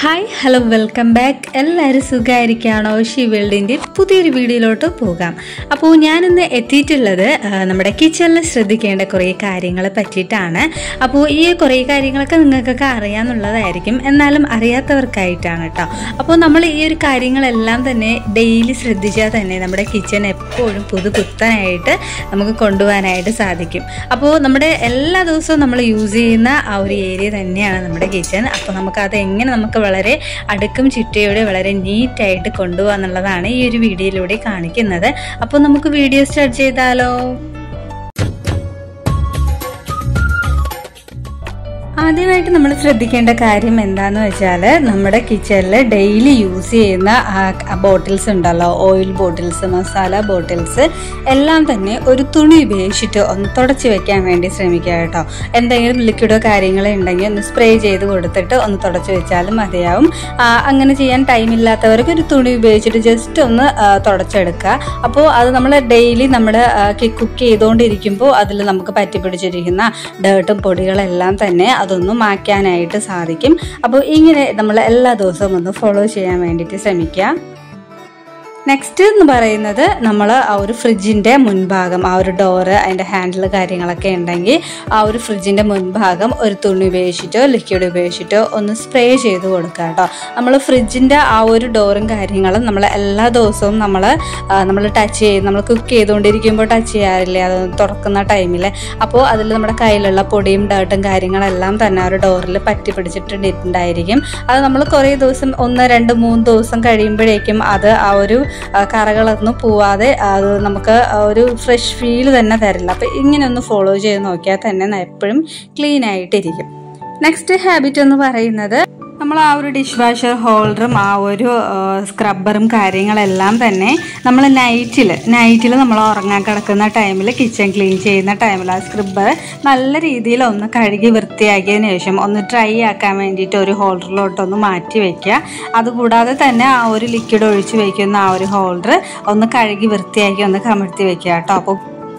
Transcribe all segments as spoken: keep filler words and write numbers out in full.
Hi hello welcome back. എല്ലാവരും സുഖമായിരിക്കുകയാണോ? She വേൾഡിൻ്റെ പുതിയൊരു വീഡിയോയിലോട്ട് പോകാം. അപ്പോൾ ഞാനിന്ന് എത്തിയിട്ടുള്ളത് നമ്മുടെ കിച്ചണിൽ ശ്രദ്ധിക്കേണ്ട കുറേ കാര്യങ്ങളെ പറ്റിയിട്ടാണ്. അപ്പോൾ ഈ കുറേ കാര്യങ്ങളൊക്കെ നിങ്ങൾക്കൊക്കെ അറിയാമെന്നുള്ളതായിരിക്കും, എന്നാലും അറിയാത്തവർക്കായിട്ടാണ് കേട്ടോ. അപ്പോൾ നമ്മൾ ഈ ഒരു കാര്യങ്ങളെല്ലാം തന്നെ ഡെയിലി ശ്രദ്ധിച്ചാൽ തന്നെ നമ്മുടെ കിച്ചൺ എപ്പോഴും പുതുപുത്തനായിട്ട് നമുക്ക് കൊണ്ടുപോകാനായിട്ട് സാധിക്കും. അപ്പോൾ നമ്മുടെ എല്ലാ ദിവസവും നമ്മൾ യൂസ് ചെയ്യുന്ന ആ ഒരു ഏരിയ തന്നെയാണ് നമ്മുടെ കിച്ചൺ. അപ്പോൾ നമുക്കത് എങ്ങനെ നമുക്ക് വളരെ അടുക്കും ചിട്ടയോടെ വളരെ നീറ്റായിട്ട് കൊണ്ടുപോകുക എന്നുള്ളതാണ് ഈ ഒരു വീഡിയോയിലൂടെ കാണിക്കുന്നത്. അപ്പോൾ നമുക്ക് വീഡിയോ സ്റ്റാർട്ട് ചെയ്താലോ? ആദ്യമായിട്ട് നമ്മൾ ശ്രദ്ധിക്കേണ്ട കാര്യം എന്താന്ന് വെച്ചാൽ, നമ്മുടെ കിച്ചണിൽ ഡെയിലി യൂസ് ചെയ്യുന്ന ബോട്ടിൽസ് ഉണ്ടല്ലോ, ഓയിൽ ബോട്ടിൽസ്, മസാല ബോട്ടിൽസ് എല്ലാം തന്നെ ഒരു തുണി ഉപയോഗിച്ചിട്ട് ഒന്ന് തുടച്ച് വെക്കാൻ വേണ്ടി ശ്രമിക്കുക കേട്ടോ. എന്തെങ്കിലും ലിക്വിഡോ കാര്യങ്ങളോ ഉണ്ടെങ്കിൽ ഒന്ന് സ്പ്രേ ചെയ്ത് കൊടുത്തിട്ട് ഒന്ന് തുടച്ച് വെച്ചാലും മതിയാവും. അങ്ങനെ ചെയ്യാൻ ടൈമില്ലാത്തവർക്ക് ഒരു തുണി ഉപയോഗിച്ചിട്ട് ജസ്റ്റ് ഒന്ന് തുടച്ചെടുക്കുക. അപ്പോൾ അത് നമ്മൾ ഡെയിലി നമ്മൾ കുക്ക് ചെയ്തുകൊണ്ടിരിക്കുമ്പോൾ അതിൽ നമുക്ക് പറ്റിപ്പിടിച്ചിരിക്കുന്ന ഡേർട്ടും പൊടികളെല്ലാം തന്നെ അതൊന്നും മാറ്റാനായിട്ട് സാധിക്കും. അപ്പോൾ ഇങ്ങനെ നമ്മൾ എല്ലാ ദിവസവും ഒന്ന് ഫോളോ ചെയ്യാൻ വേണ്ടിയിട്ട് ശ്രമിക്കുക. നെക്സ്റ്റ് എന്ന് പറയുന്നത്, നമ്മൾ ആ ഒരു ഫ്രിഡ്ജിൻ്റെ മുൻഭാഗം, ആ ഒരു ഡോറ്, അതിൻ്റെ ഹാൻഡിൽ കാര്യങ്ങളൊക്കെ ഉണ്ടെങ്കിൽ ആ ഒരു ഫ്രിഡ്ജിൻ്റെ മുൻഭാഗം ഒരു തുണി ഉപയോഗിച്ചിട്ടോ ലിക്വിഡ് ഉപയോഗിച്ചിട്ടോ ഒന്ന് സ്പ്രേ ചെയ്ത് കൊടുക്കുക കേട്ടോ. നമ്മൾ ഫ്രിഡ്ജിൻ്റെ ആ ഒരു ഡോറും കാര്യങ്ങളും നമ്മൾ എല്ലാ ദിവസവും നമ്മൾ നമ്മൾ ടച്ച് ചെയ്ത് നമ്മൾ കുക്ക് ചെയ്തുകൊണ്ടിരിക്കുമ്പോൾ ടച്ച് ചെയ്യാറില്ലേ, അത് തുറക്കുന്ന ടൈമിൽ. അപ്പോൾ അതിൽ നമ്മുടെ കയ്യിലുള്ള പൊടിയും ഡേർട്ടും കാര്യങ്ങളെല്ലാം തന്നെ ആ ഒരു ഡോറിൽ പറ്റി പിടിച്ചിട്ടുണ്ടായിരിക്കും. അത് നമ്മൾ കുറേ ദിവസം, ഒന്ന് രണ്ട് മൂന്ന് ദിവസം കഴിയുമ്പോഴേക്കും അത് ആ ഒരു കറകളൊന്നും പോവാതെ അത് നമുക്ക് ഒരു ഫ്രഷ് ഫീൽ തന്നെ തരില്ല. അപ്പം ഇങ്ങനെ ഒന്ന് ഫോളോ ചെയ്ത് നോക്കിയാൽ തന്നെ എപ്പോഴും ക്ലീൻ ആയിട്ടിരിക്കും. നെക്സ്റ്റ് ഹാബിറ്റ് എന്ന് പറയുന്നത്, നമ്മൾ ആ ഒരു ഡിഷ് വാഷർ ഹോൾഡറും ആ ഒരു സ്ക്രബ്ബറും കാര്യങ്ങളെല്ലാം തന്നെ നമ്മൾ നൈറ്റിൽ നൈറ്റിൽ നമ്മൾ ഉറങ്ങാൻ കിടക്കുന്ന ടൈമിൽ, കിച്ചൺ ക്ലീൻ ചെയ്യുന്ന ടൈമിൽ ആ സ്ക്രബ്ബർ നല്ല രീതിയിൽ ഒന്ന് കഴുകി വൃത്തിയാക്കിയതിന് ശേഷം ഒന്ന് ഡ്രൈ ആക്കാൻ വേണ്ടിയിട്ട് ഒരു ഹോൾഡറിലോട്ടൊന്ന് മാറ്റി വയ്ക്കുക. അതുകൂടാതെ തന്നെ ആ ഒരു ലിക്വിഡ് ഒഴിച്ച് വയ്ക്കുന്ന ആ ഒരു ഹോൾഡർ ഒന്ന് കഴുകി വൃത്തിയാക്കി ഒന്ന് കമഴ്ത്തി വയ്ക്കുക കേട്ടോ. അപ്പോൾ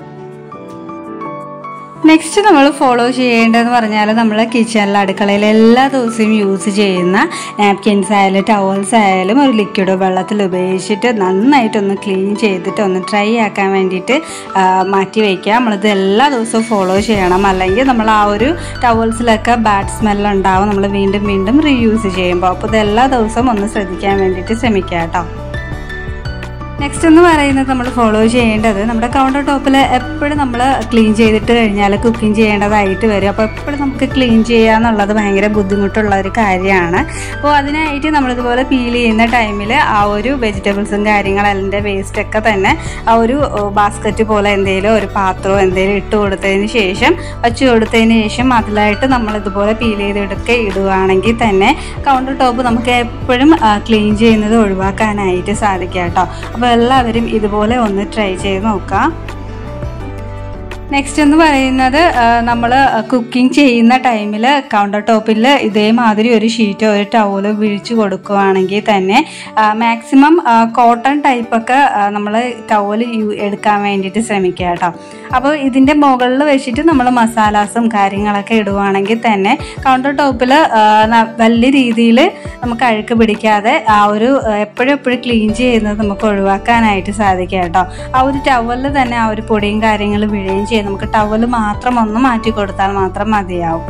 നെക്സ്റ്റ് നമ്മൾ ഫോളോ ചെയ്യേണ്ടതെന്ന് പറഞ്ഞാൽ, നമ്മൾ കിച്ചണിൽ അടുക്കളയിൽ എല്ലാ ദിവസവും യൂസ് ചെയ്യുന്ന നാപ്കിൻസ് ആയാലും ടവൽസ് ആയാലും ഒരു ലിക്വിഡ് വെള്ളത്തിൽ ഉപയോഗിച്ചിട്ട് നന്നായിട്ടൊന്ന് ക്ലീൻ ചെയ്തിട്ട് ഒന്ന് ഡ്രൈ ആക്കാൻ വേണ്ടിയിട്ട് മാറ്റി വയ്ക്കുക. നമ്മളിത് എല്ലാ ദിവസവും ഫോളോ ചെയ്യണം, അല്ലെങ്കിൽ നമ്മൾ ആ ഒരു ടവൽസിലൊക്കെ ബാഡ് സ്മെല്ലുണ്ടാവും നമ്മൾ വീണ്ടും വീണ്ടും റീയൂസ് ചെയ്യുമ്പോൾ. അപ്പോൾ ഇത് എല്ലാ ദിവസവും ഒന്ന് ശ്രദ്ധിക്കാൻ വേണ്ടിയിട്ട് ശ്രമിക്കുക കേട്ടോ. നെക്സ്റ്റ് എന്ന് പറയുന്നത്, നമ്മൾ ഫോളോ ചെയ്യേണ്ടത്, നമ്മുടെ കൗണ്ടർ ടോപ്പിൽ എപ്പോഴും നമ്മൾ ക്ലീൻ ചെയ്തിട്ട് കഴിഞ്ഞാൽ കുക്കിംഗ് ചെയ്യേണ്ടതായിട്ട് വരും. അപ്പോൾ എപ്പോഴും നമുക്ക് ക്ലീൻ ചെയ്യുക എന്നുള്ളത് ഭയങ്കര ബുദ്ധിമുട്ടുള്ള ഒരു കാര്യമാണ്. അപ്പോൾ അതിനായിട്ട് നമ്മളിതുപോലെ പീൽ ചെയ്യുന്ന ടൈമിൽ ആ ഒരു വെജിറ്റബിൾസും കാര്യങ്ങളതിൻ്റെ വേസ്റ്റൊക്കെ തന്നെ ആ ഒരു ബാസ്ക്കറ്റ് പോലെ എന്തെങ്കിലും ഒരു പാത്രമോ എന്തെങ്കിലും ഇട്ട് കൊടുത്തതിന് ശേഷം വച്ച് കൊടുത്തതിന് ശേഷം അതിലായിട്ട് നമ്മളിതുപോലെ പീൽ ചെയ്തെടുക്കുക ഇടുകയാണെങ്കിൽ തന്നെ കൗണ്ടർ ടോപ്പ് നമുക്ക് എപ്പോഴും ക്ലീൻ ചെയ്യുന്നത് ഒഴിവാക്കാനായിട്ട് സാധിക്കുക കേട്ടോ. അപ്പോൾ എല്ലാവരും ഇതുപോലെ ഒന്ന് ട്രൈ ചെയ്ത് നോക്കാം. നെക്സ്റ്റ് എന്ന് പറയുന്നത്, നമ്മൾ കുക്കിംഗ് ചെയ്യുന്ന ടൈമിൽ കൗണ്ടർ ടോപ്പിൽ ഇതേമാതിരി ഒരു ഷീറ്റോ ഒരു ടവലോ വിരിച്ചു കൊടുക്കുകയാണെങ്കിൽ തന്നെ മാക്സിമം കോട്ടൺ ടൈപ്പൊക്കെ നമ്മൾ ടവൽ എടുക്കാൻ വേണ്ടിയിട്ട് ശ്രമിക്കുക കേട്ടോ. അപ്പോൾ ഇതിൻ്റെ മുകളിൽ വെച്ചിട്ട് നമ്മൾ മസാലാസും കാര്യങ്ങളൊക്കെ ഇടുകയാണെങ്കിൽ തന്നെ കൗണ്ടർ ടോപ്പിൽ വലിയ രീതിയിൽ നമുക്ക് അഴുക്ക് പിടിക്കാതെ ആ ഒരു എപ്പോഴും എപ്പോഴും ക്ലീൻ ചെയ്യുന്നത് നമുക്ക് ഒഴിവാക്കാനായിട്ട് സാധിക്കുക കേട്ടോ. ആ ഒരു ടവലിൽ തന്നെ ആ ഒരു പൊടിയും കാര്യങ്ങളും വീഴുകയും ചെയ്യും. നമുക്ക് ടവല് മാത്രം ഒന്ന് മാറ്റി കൊടുത്താൽ മാത്രം മതിയാവും.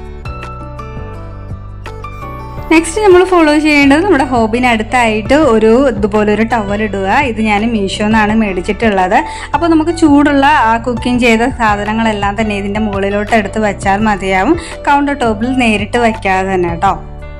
നെക്സ്റ്റ് നമ്മൾ ഫോളോ ചെയ്യേണ്ടത്, നമ്മുടെ ഹോബിനടുത്തായിട്ട് ഒരു ഇതുപോലെ ഒരു ടവൽ ഇടുക. ഇത് ഞാൻ മീഷോന്നാണ് മേടിച്ചിട്ടുള്ളത്. അപ്പോൾ നമുക്ക് ചൂടുള്ള ആ കുക്കിംഗ് ചെയ്ത സാധനങ്ങളെല്ലാം തന്നെ ഇതിൻ്റെ മുകളിലോട്ട് എടുത്ത് വെച്ചാൽ മതിയാവും, കൗണ്ടർ ടോപ്പിൽ നേരിട്ട് വയ്ക്കാതെ തന്നെ കേട്ടോ.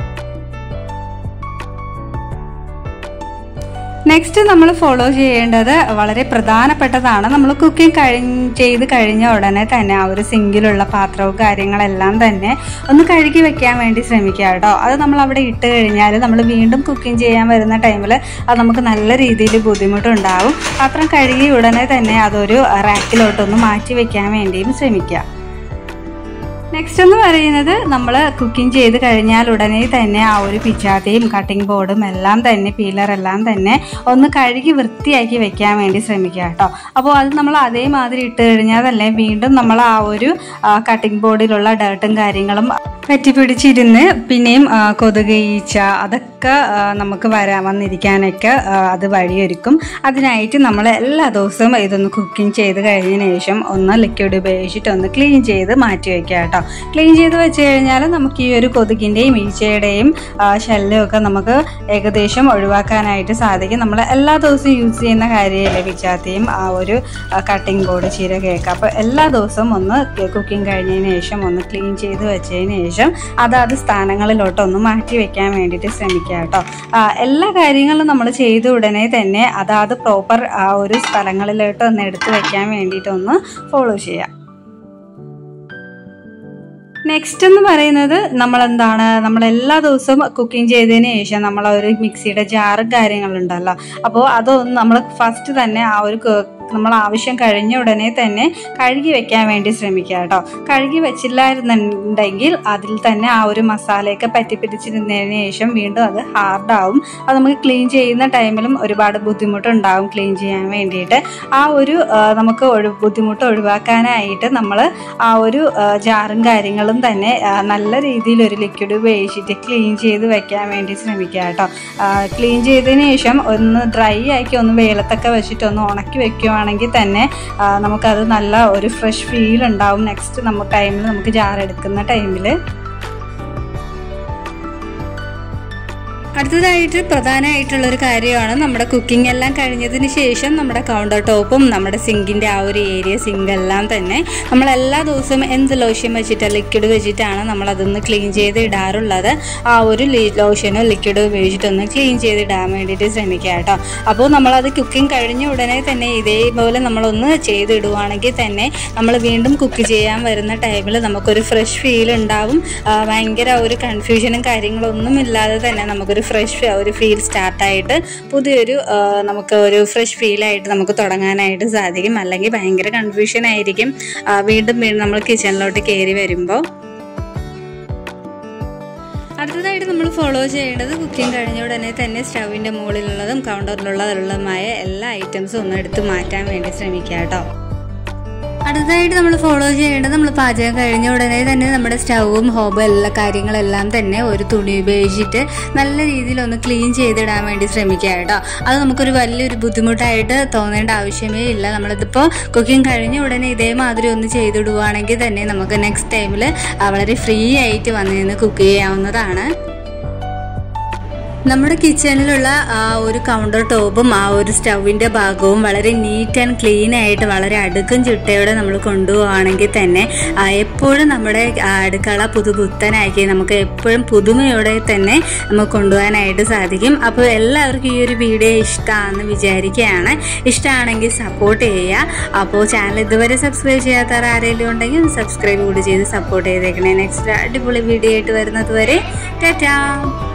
നെക്സ്റ്റ് നമ്മൾ ഫോളോ ചെയ്യേണ്ടത് വളരെ പ്രധാനപ്പെട്ടതാണ്. നമ്മൾ കുക്കിംഗ് കഴിഞ്ഞ് ചെയ്ത് കഴിഞ്ഞ ഉടനെ തന്നെ ആ ഒരു സിങ്കിലുള്ള പാത്രവും കാര്യങ്ങളെല്ലാം തന്നെ ഒന്ന് കഴുകി വെക്കാൻ വേണ്ടി ശ്രമിക്കുക കേട്ടോ. അത് നമ്മൾ അവിടെ ഇട്ട് കഴിഞ്ഞാൽ നമ്മൾ വീണ്ടും കുക്കിംഗ് ചെയ്യാൻ വരുന്ന ടൈമിൽ അത് നമുക്ക് നല്ല രീതിയിൽ ബുദ്ധിമുട്ടുണ്ടാവും. പാത്രം കഴുകി ഉടനെ തന്നെ അതൊരു റാക്കിലോട്ടൊന്ന് മാറ്റി വെക്കാൻ വേണ്ടിയും ശ്രമിക്കുക. നെക്സ്റ്റ് എന്ന് പറയുന്നത് നമ്മൾ കുക്കിംഗ് ചെയ്ത് കഴിഞ്ഞാൽ ഉടനെ തന്നെ ആ ഒരു പിച്ചാത്തിയും കട്ടിംഗ് ബോർഡും എല്ലാം തന്നെ പീലറെല്ലാം തന്നെ ഒന്ന് കഴുകി വൃത്തിയാക്കി വെക്കാൻ വേണ്ടി ശ്രമിക്കുക കേട്ടോ. അപ്പോൾ അത് നമ്മൾ അതേമാതിരി ഇട്ട് കഴിഞ്ഞാൽ തന്നെ വീണ്ടും നമ്മൾ ആ ഒരു കട്ടിംഗ് ബോർഡിലുള്ള ഡേർട്ടും കാര്യങ്ങളും പറ്റിപ്പിടിച്ചിരുന്ന് പിന്നെയും കൊതുക് ഈച്ച അതൊക്കെ നമുക്ക് വരാൻ വന്നിരിക്കാനൊക്കെ അത് വഴിയൊരുക്കും. അതിനായിട്ട് നമ്മൾ എല്ലാ ദിവസവും ഇതൊന്ന് കുക്കിംഗ് ചെയ്ത് കഴിഞ്ഞതിന് ശേഷം ഒന്ന് ലിക്വിഡ് ഉപയോഗിച്ചിട്ട് ഒന്ന് ക്ലീൻ ചെയ്ത് മാറ്റി വയ്ക്കുക കേട്ടോ. ക്ലീൻ ചെയ്ത് വെച്ച് കഴിഞ്ഞാൽ നമുക്ക് ഈ ഒരു കൊതുകിൻ്റെയും ഈച്ചയുടെയും ശല്യം ഒക്കെ നമുക്ക് ഏകദേശം ഒഴിവാക്കാനായിട്ട് സാധിക്കും. നമ്മൾ എല്ലാ ദിവസവും യൂസ് ചെയ്യുന്ന കാര്യമല്ലേ പിച്ചാത്തിയും ആ ഒരു കട്ടിംഗ് ബോർഡ് ചീര കേക്ക്. അപ്പോൾ എല്ലാ ദിവസവും ഒന്ന് കുക്കിംഗ് കഴിഞ്ഞതിന് ശേഷം ഒന്ന് ക്ലീൻ ചെയ്ത് വെച്ചതിന് ശേഷം അതാത് സ്ഥാനങ്ങളിലോട്ട് ഒന്ന് മാറ്റി വെക്കാൻ വേണ്ടിയിട്ട് ശ്രമിക്കുക കേട്ടോ. എല്ലാ കാര്യങ്ങളും നമ്മൾ ചെയ്ത ഉടനെ തന്നെ അതാത് പ്രോപ്പർ ആ ഒരു സ്ഥലങ്ങളിലോട്ട് ഒന്ന് എടുത്ത് വെക്കാൻ വേണ്ടിയിട്ടൊന്ന് ഫോളോ ചെയ്യാം. നെക്സ്റ്റ് എന്ന് പറയുന്നത് നമ്മളെന്താണ് നമ്മൾ എല്ലാ ദിവസവും കുക്കിംഗ് ചെയ്തതിന് ശേഷം നമ്മൾ ഒരു മിക്സിയുടെ ജാറും കാര്യങ്ങളുണ്ടല്ലോ. അപ്പോൾ അതൊന്ന് നമ്മൾ ഫസ്റ്റ് തന്നെ ആ ഒരു നമ്മൾ ആവശ്യം കഴിഞ്ഞ ഉടനെ തന്നെ കഴുകി വെക്കാൻ വേണ്ടി ശ്രമിക്കുക കേട്ടോ. കഴുകി വെച്ചില്ലായിരുന്നുണ്ടെങ്കിൽ അതിൽ തന്നെ ആ ഒരു മസാലയൊക്കെ പറ്റിപ്പിടിച്ചിരുന്നതിന് ശേഷം വീണ്ടും അത് ഹാർഡാവും. അത് നമുക്ക് ക്ലീൻ ചെയ്യുന്ന ടൈമിലും ഒരുപാട് ബുദ്ധിമുട്ടുണ്ടാവും ക്ലീൻ ചെയ്യാൻ വേണ്ടിയിട്ട്. ആ ഒരു നമുക്ക് ഒഴി ബുദ്ധിമുട്ട് ഒഴിവാക്കാനായിട്ട് നമ്മൾ ആ ഒരു ജാറും കാര്യങ്ങളും തന്നെ നല്ല രീതിയിൽ ഒരു ലിക്വിഡ് ഉപയോഗിച്ചിട്ട് ക്ലീൻ ചെയ്ത് വെക്കാൻ വേണ്ടി ശ്രമിക്കുക കേട്ടോ. ക്ലീൻ ചെയ്തതിന് ശേഷം ഒന്ന് ഡ്രൈ ആക്കി ഒന്ന് വെയിലത്തൊക്കെ വെച്ചിട്ട് ഒന്ന് ഉണക്കി വെക്കുക ആണെങ്കിൽ തന്നെ നമുക്കത് നല്ല ഒരു ഫ്രഷ് ഫീൽ ഉണ്ടാവും നെക്സ്റ്റ് നമ്മൾ ടൈമിൽ നമുക്ക് ജാർ എടുക്കുന്ന ടൈമിൽ. അടുത്തതായിട്ട് പ്രധാനമായിട്ടുള്ളൊരു കാര്യമാണ് നമ്മുടെ കുക്കിംഗ് എല്ലാം കഴിഞ്ഞതിന് ശേഷം നമ്മുടെ കൗണ്ടർ ടോപ്പും നമ്മുടെ സിങ്കിൻ്റെ ആ ഒരു ഏരിയ സിങ്കെല്ലാം തന്നെ നമ്മൾ എല്ലാ ദിവസവും എന്ത് ലോഷൻ വെച്ചിട്ട് ലിക്വിഡ് വെച്ചിട്ടാണ് നമ്മളതൊന്ന് ക്ലീൻ ചെയ്ത് ഇടാറുള്ളത്. ആ ഒരു ലോഷനോ ലിക്വിഡോ ഉപയോഗിച്ചിട്ടൊന്ന് ക്ലീൻ ചെയ്ത് ഇടാൻ വേണ്ടിയിട്ട് ശ്രമിക്കുക കേട്ടോ. അപ്പോൾ നമ്മളത് കുക്കിംഗ് കഴിഞ്ഞ ഉടനെ തന്നെ ഇതേപോലെ നമ്മളൊന്ന് ചെയ്തിടുവാണെങ്കിൽ തന്നെ നമ്മൾ വീണ്ടും കുക്ക് ചെയ്യാൻ വരുന്ന ടൈമിൽ നമുക്കൊരു ഫ്രഷ് ഫീൽ ഉണ്ടാവും. ഭയങ്കര ഒരു കൺഫ്യൂഷനും കാര്യങ്ങളൊന്നും ഇല്ലാതെ തന്നെ നമുക്കൊരു ഫ്രഷ് ഒരു ഫീൽ സ്റ്റാർട്ടായിട്ട് പുതിയൊരു നമുക്ക് ഒരു ഫ്രഷ് ഫീലായിട്ട് നമുക്ക് തുടങ്ങാനായിട്ട് സാധിക്കും. അല്ലെങ്കിൽ ഭയങ്കര കൺഫ്യൂഷൻ ആയിരിക്കും വീണ്ടും വീണ്ടും നമ്മൾ കിച്ചണിലോട്ട് കയറി വരുമ്പോൾ. അടുത്തതായിട്ട് നമ്മൾ ഫോളോ ചെയ്യേണ്ടത് കുക്കിംഗ് കഴിഞ്ഞ ഉടനെ തന്നെ സ്റ്റൗവിൻ്റെ മുകളിലുള്ളതും കൗണ്ടറിലുള്ളതുമായ എല്ലാ ഐറ്റംസും ഒന്ന് എടുത്ത് മാറ്റാൻ വേണ്ടി ശ്രമിക്കുക കേട്ടോ. അടുത്തതായിട്ട് നമ്മൾ ഫോളോ ചെയ്യേണ്ടത് നമ്മൾ പാചകം കഴിഞ്ഞ ഉടനെ തന്നെ നമ്മുടെ സ്റ്റൗവും ഹോബും എല്ലാ കാര്യങ്ങളെല്ലാം തന്നെ ഒരു തുണി ഉപയോഗിച്ചിട്ട് നല്ല രീതിയിൽ ഒന്ന് ക്ലീൻ ചെയ്തിടാൻ വേണ്ടി ശ്രമിക്കുക കേട്ടോ. അത് നമുക്കൊരു വലിയൊരു ബുദ്ധിമുട്ടായിട്ട് തോന്നേണ്ട ആവശ്യമേ ഇല്ല. നമ്മളിതിപ്പോൾ കുക്കിംഗ് കഴിഞ്ഞ ഉടനെ ഇതേമാതിരി ഒന്ന് ചെയ്തിടുവാണെങ്കിൽ തന്നെ നമുക്ക് നെക്സ്റ്റ് ടൈമിൽ വളരെ ഫ്രീ ആയിട്ട് വന്ന് നിന്ന് കുക്ക് ചെയ്യാവുന്നതാണ്. നമ്മുടെ കിച്ചണിലുള്ള ആ ഒരു കൗണ്ടർ ടോപ്പും ആ ഒരു സ്റ്റൗവിൻ്റെ ഭാഗവും വളരെ നീറ്റ് ആൻഡ് ക്ലീൻ ആയിട്ട് വളരെ അടുക്കും ചിട്ടയോടെ നമ്മൾ കൊണ്ടുപോവുകയാണെങ്കിൽ തന്നെ എപ്പോഴും നമ്മുടെ അടുക്കള പുതുപുത്തനാക്കി നമുക്ക് എപ്പോഴും പുതുമയോടെ തന്നെ നമുക്ക് കൊണ്ടുപോകാനായിട്ട് സാധിക്കും. അപ്പോൾ എല്ലാവർക്കും ഈ ഒരു വീഡിയോ ഇഷ്ടമാണെന്ന് വിചാരിക്കുകയാണ്. ഇഷ്ടമാണെങ്കിൽ സപ്പോർട്ട് ചെയ്യുക. അപ്പോൾ ചാനൽ ഇതുവരെ സബ്സ്ക്രൈബ് ചെയ്യാത്തവർ ആരെങ്കിലും ഉണ്ടെങ്കിൽ സബ്സ്ക്രൈബ് കൂടി ചെയ്ത് സപ്പോർട്ട് ചെയ്തേക്കണേ. നെക്സ്റ്റ് അടിപൊളി വീഡിയോ ആയിട്ട് വരുന്നത് വരെ ടാറ്റാ.